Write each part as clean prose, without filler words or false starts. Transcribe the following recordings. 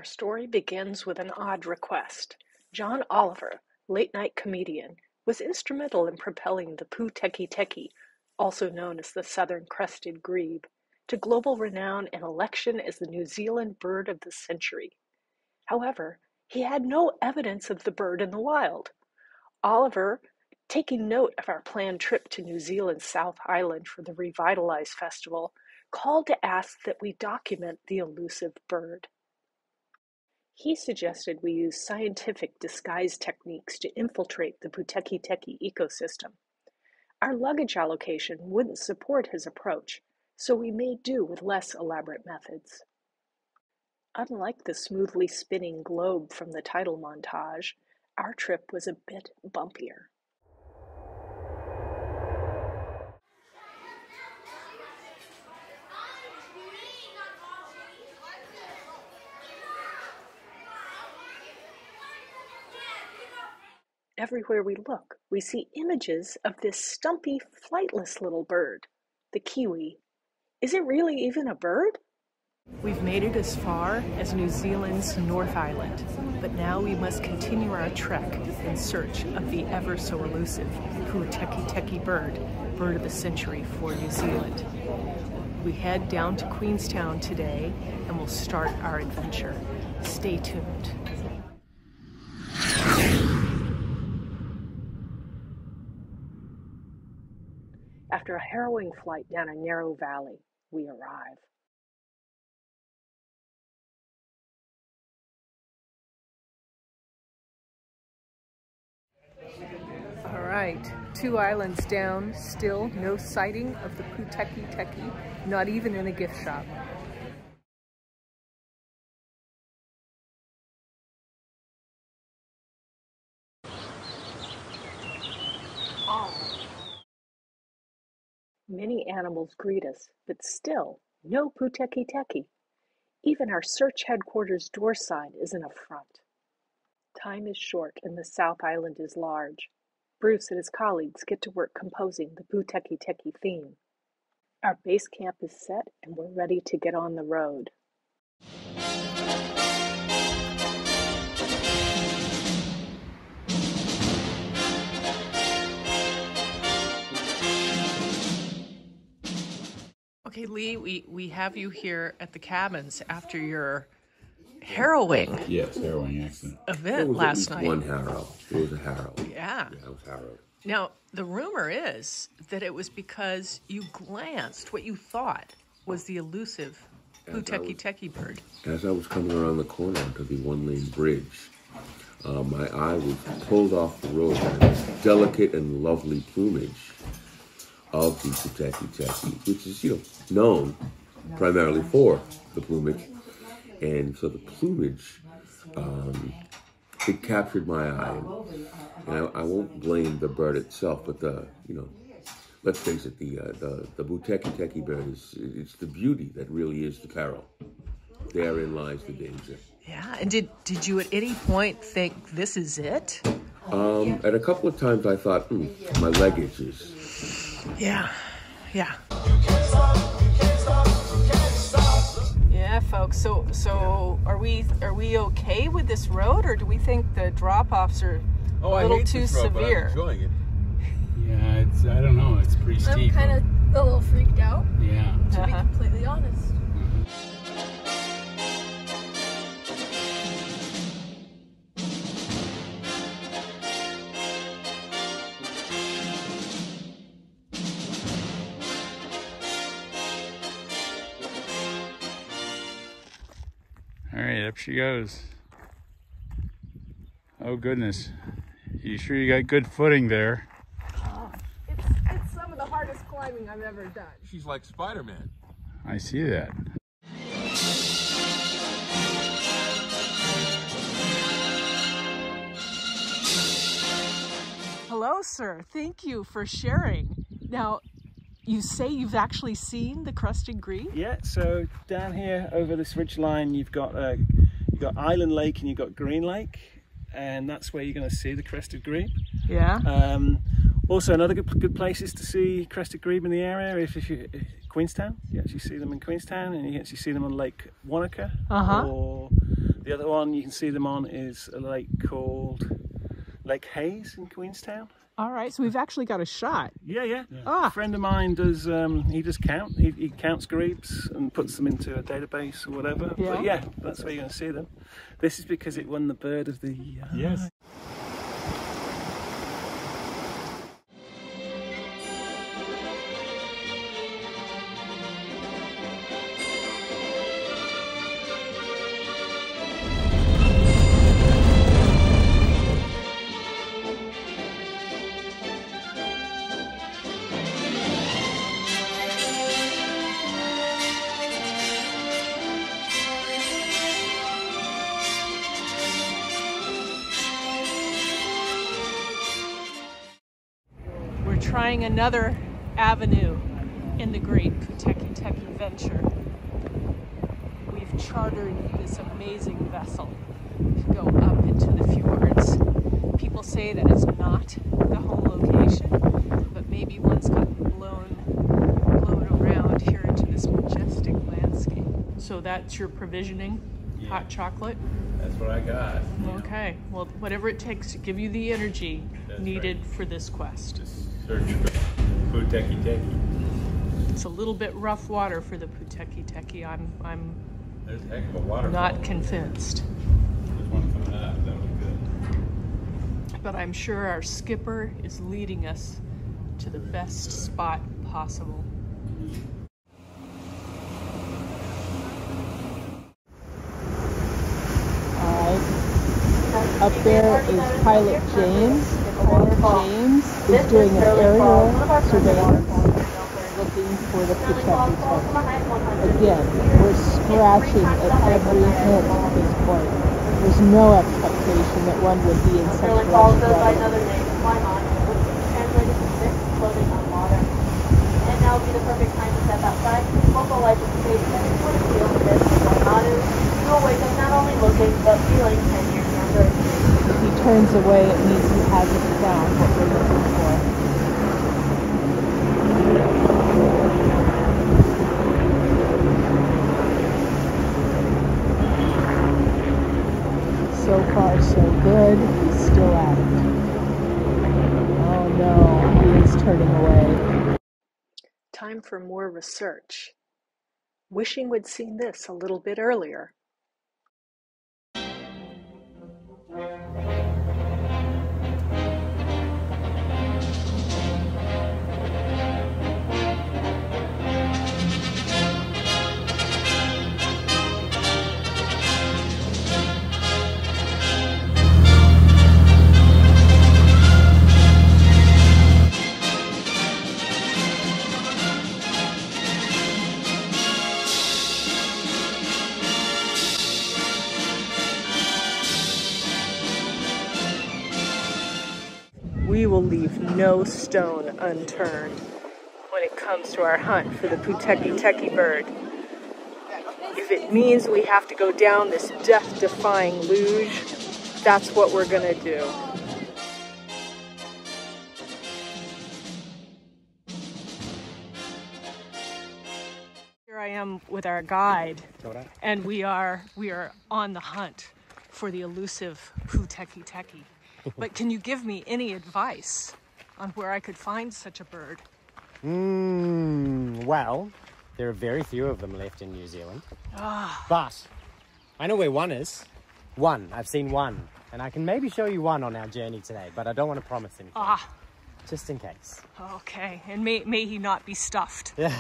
Our story begins with an odd request. John Oliver, late-night comedian, was instrumental in propelling the Puteketeke, also known as the southern crested grebe, to global renown and election as the New Zealand bird of the century. However, he had no evidence of the bird in the wild. Oliver, taking note of our planned trip to New Zealand's South Island for the Revitalize Festival, called to ask that we document the elusive bird. He suggested we use scientific disguise techniques to infiltrate the Puteketeke ecosystem. Our luggage allocation wouldn't support his approach, so we made do with less elaborate methods. Unlike the smoothly spinning globe from the title montage, our trip was a bit bumpier. Everywhere we look, we see images of this stumpy, flightless little bird, the kiwi. Is it really even a bird? We've made it as far as New Zealand's North Island, but now we must continue our trek in search of the ever so elusive Puteketeke bird of the century for New Zealand. We head down to Queenstown today and we'll start our adventure. Stay tuned. After a harrowing flight down a narrow valley, we arrive. All right, 2 islands down, still no sighting of the Puteketeke, not even in a gift shop. Many animals greet us, but still no Puteketeke. Even our search headquarters door sign is an affront. Time is short and the South Island is large. Bruce and his colleagues get to work composing the Puteketeke theme. Our base camp is set and we're ready to get on the road. Okay, Lee, we have you here at the cabins after your harrowing event last night. One harrow. It was a harrow. Yeah. Yeah, it was harrowed. Now, the rumor is that it was because you glanced what you thought was the elusive Puteketeke bird. As I was coming around the corner onto the one-lane bridge, my eye was pulled off the road by the delicate and lovely plumage of the Puteketeke, which is, known primarily for the plumage. And so the plumage, it captured my eye. And I won't blame the bird itself, but let's face it, the Puteketeke bird it's the beauty that really is the peril. Therein lies the danger. Yeah, and did you at any point think this is it? At a couple of times I thought, my leg itches. Yeah. Yeah, folks. So are we okay with this road, or do we think the drop-offs are a little too severe? I'm enjoying it. Yeah, I don't know. It's pretty steep. I'm kind of a little freaked out. Yeah. To be completely honest. All right, up she goes. Oh goodness. You sure you got good footing there? It's some of the hardest climbing I've ever done. She's like Spider-Man. I see that. Hello, sir. Thank you for sharing. Now, you say you've actually seen the crested grebe? Yeah, so down here over this ridge line you've got Island Lake and you've got Green Lake, and that's where you're going to see the crested grebe. Yeah. Also another good places to see crested grebe in the area if you Queenstown. You actually see them in Queenstown, and you actually see them on Lake Wanaka or The other one you can see them on is a lake called Lake Hayes in Queenstown. All right, so we've actually got a shot. Yeah. A friend of mine does, he counts grebes and puts them into a database or whatever. Yeah. But yeah, that's where you're going to see them. This is because it won the bird of the year. Yes. Trying another avenue in the great Puteketeke venture. We've chartered this amazing vessel to go up into the fjords. People say that it's not the home location, but maybe one's gotten blown around here into this majestic landscape. So that's your provisioning? Yeah. Hot chocolate? That's what I got. Okay, well, whatever it takes to give you the energy needed for this quest. Search for Puteketeke. It's a little bit rough water for the Puteketeke. I'm There's a heck of a waterfall. not convinced. There's one coming up. That was good. But I'm sure our skipper is leading us to the best spot possible. Up there is Pilot James. James is doing an aerial surveillance looking for the Puteketeke. Again, we're scratching at every hint at this point. There's no expectation that one would be in such rush weather. And now would be the perfect time to step outside. Local life is safe and it's what it feels this is you will wake up not only looking but feeling 10 years younger. If he turns away, it means he hasn't found what we're looking for. So far, so good. He's still at it. Oh no, he is turning away. Time for more research. Wishing we'd seen this a little bit earlier. We will leave no stone unturned when it comes to our hunt for the Puteketeke bird. If it means we have to go down this death-defying luge, that's what we're gonna do. Here I am with our guide, and we are on the hunt for the elusive Puteketeke. But can you give me any advice on where I could find such a bird? Well, there are very few of them left in New Zealand. But I know where one is. One. I've seen one. And I can maybe show you one on our journey today, but I don't want to promise anything. Just in case. Okay. And may he not be stuffed. Yeah.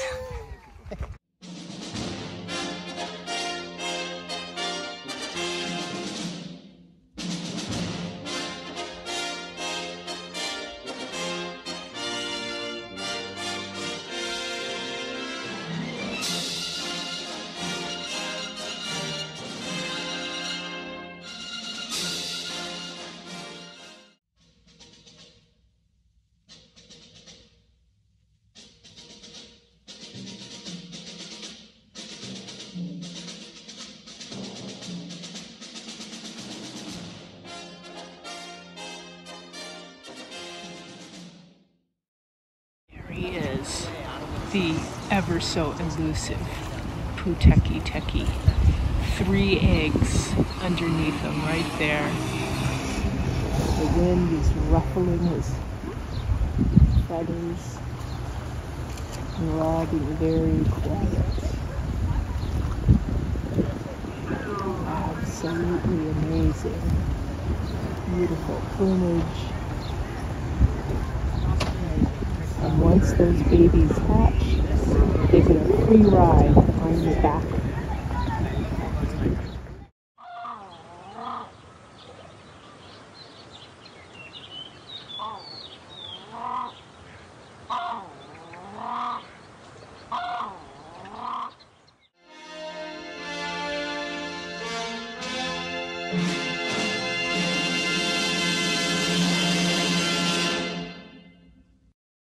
He is the ever so elusive Puteketeke 3 eggs underneath him right there. The wind is ruffling his feathers. And we're all being very quiet. Absolutely amazing. Beautiful plumage. And once those babies hatch, they get a free ride on the back